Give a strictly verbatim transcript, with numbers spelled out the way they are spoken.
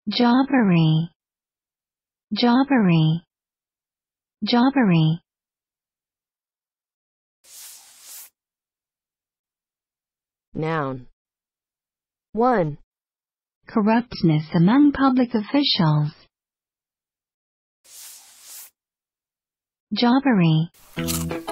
Jobbery, jobbery, jobbery. Noun. one. Corruptness among public officials. Jobbery.